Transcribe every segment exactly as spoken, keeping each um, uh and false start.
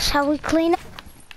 That's how we clean up.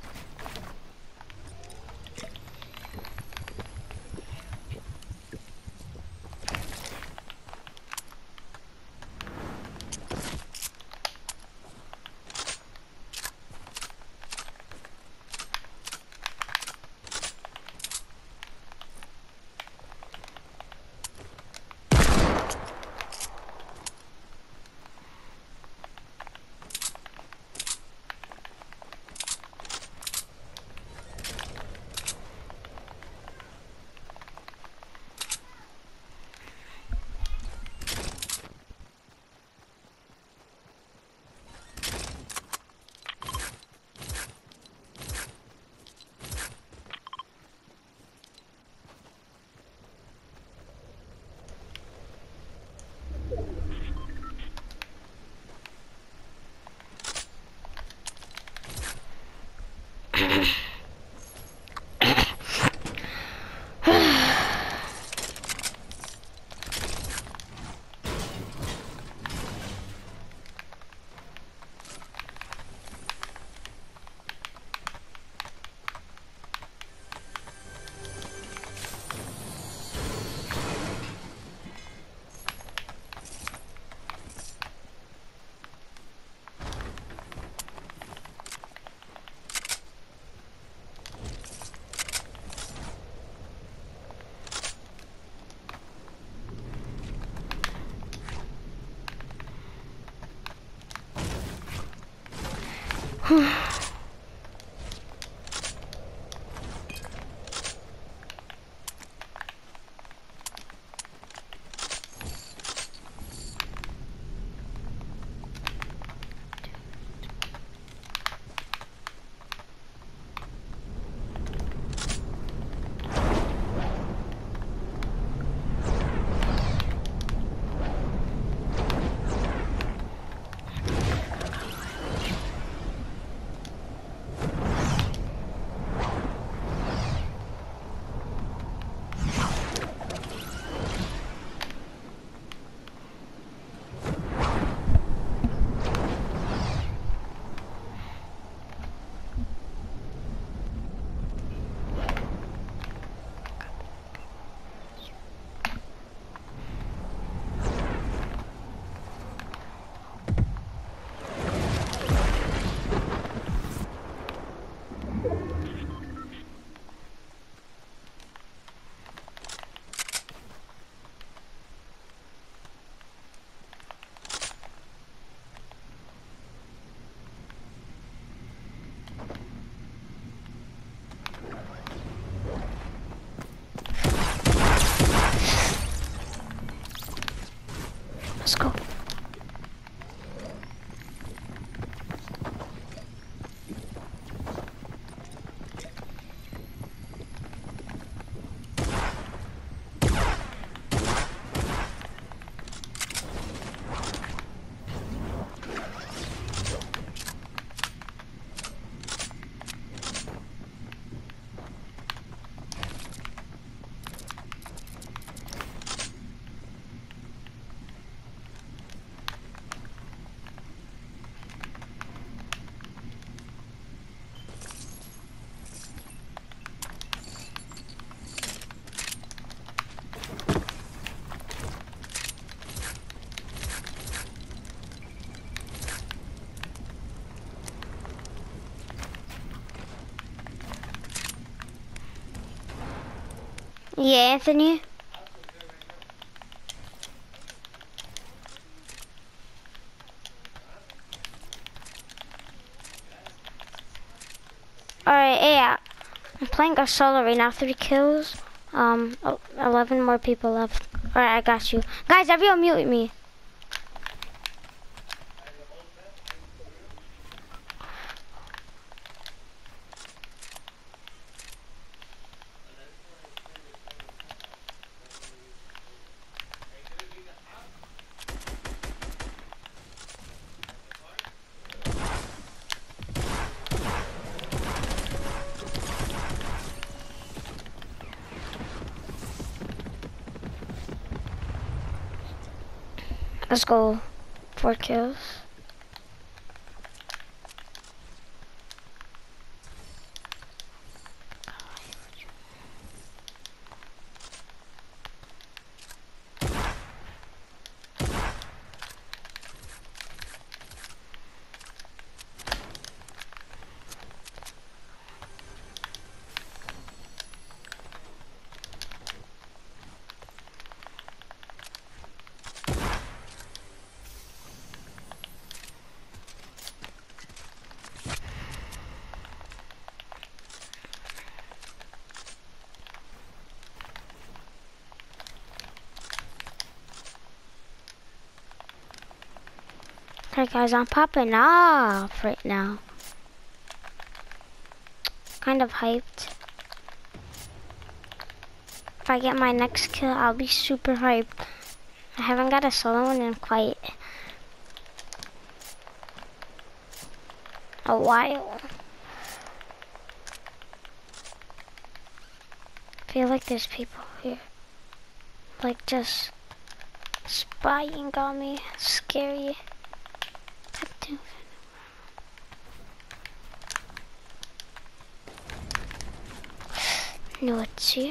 Let's go. Yeah, Anthony. Alright, yeah. I'm playing a solo right now, three kills. Um, eleven more people left. Alright, I got you. Guys, everyone mute me. Let's go. Four kills. Okay, guys, I'm popping off right now. Kind of hyped. If I get my next kill, I'll be super hyped. I haven't got a solo one in quite a while. I feel like there's people here. Like just spying on me. Scary. No, it's here.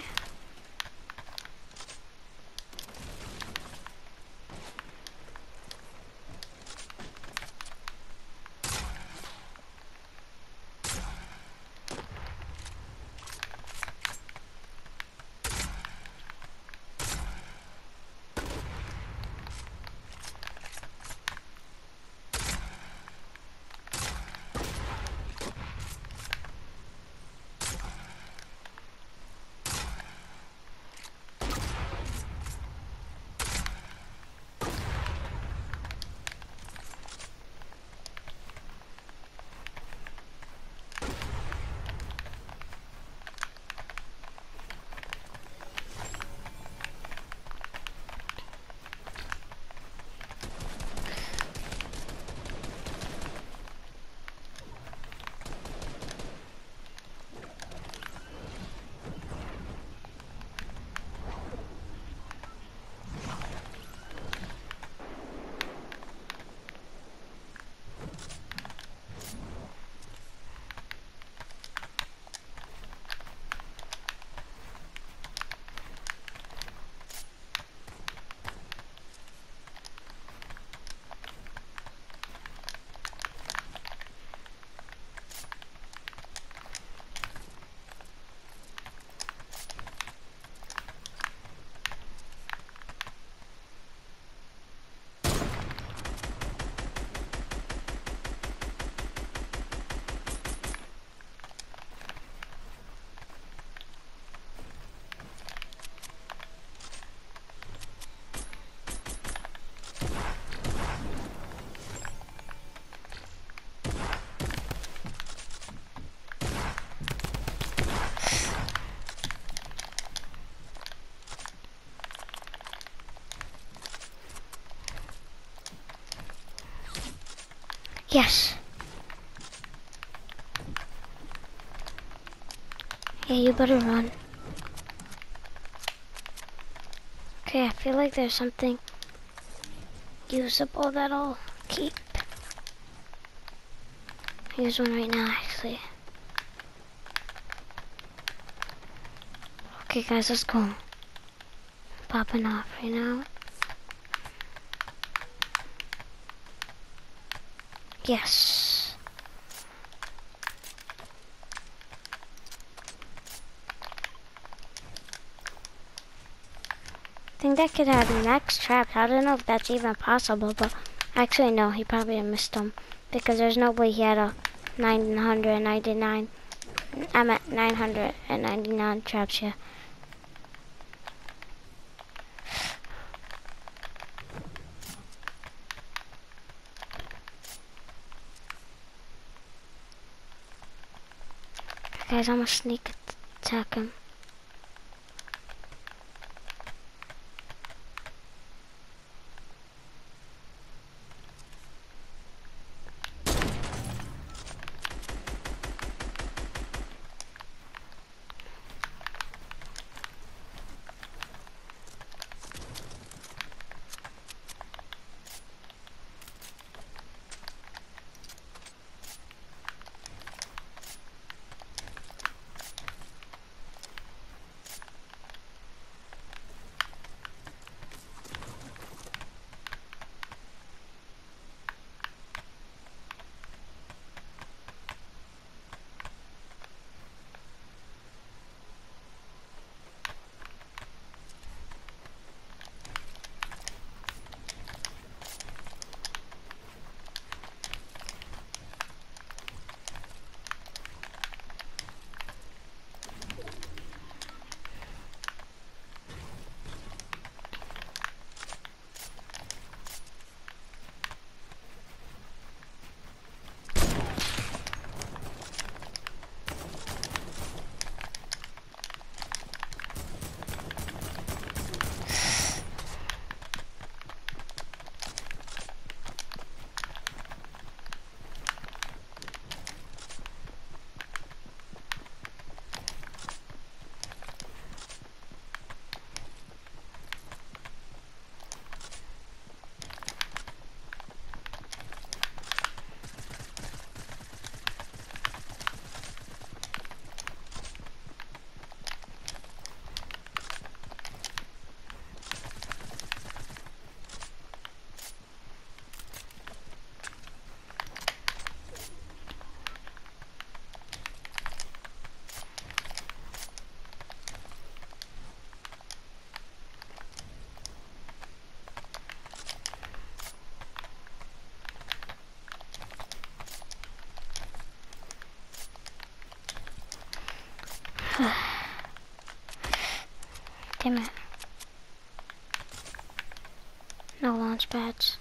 Yes. Yeah, you better run. Okay, I feel like there's something usable that I'll keep. Here's one right now, actually. Okay, guys, let's go. Popping off right now. Yes. I think that could have max traps. I don't know if that's even possible, but actually no, he probably missed them because there's no way he had a nine hundred ninety-nine. I'm at nine hundred ninety-nine traps here. Guys, I'm gonna sneak attack him. Damn it. No launch pads.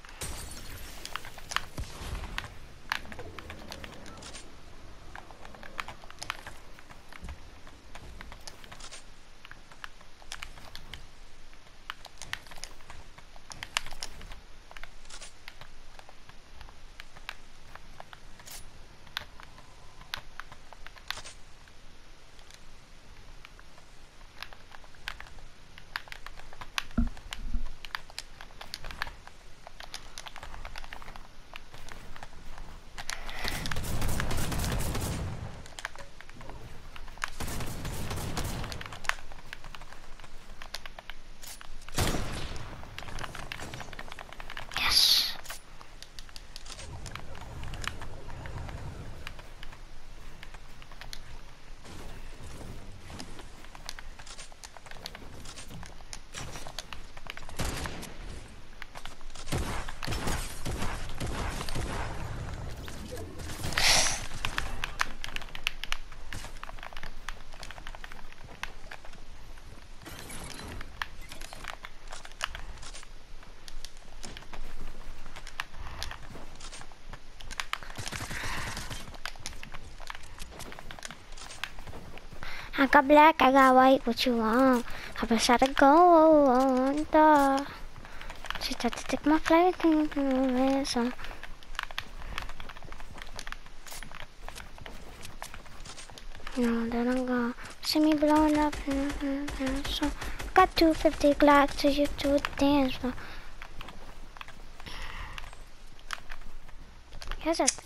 I got black, I got white, what you want? I wish I to go on the. She tried to take my flight, so. No, then I'm gonna see me blowing up, so. Got two fifty Glocks to you to dance, so. Here's a.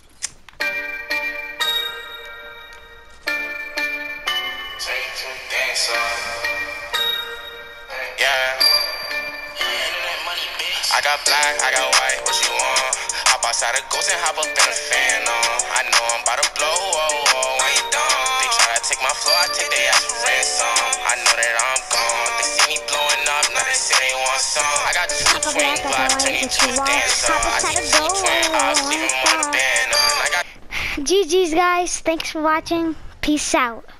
I got black, I got white, what you want? Hop outside a ghost and hop up in a fan on. I know I'm about to blow, oh, oh, when you done. They try to take my floor, I take their ass for ransom. I know that I'm gone, they see me blowing up, now they say they want some. I got two twin blocks, turn you to a dancer. I see two twin eyes, leaving one band on. I got G G's guys, thanks for watching, peace out.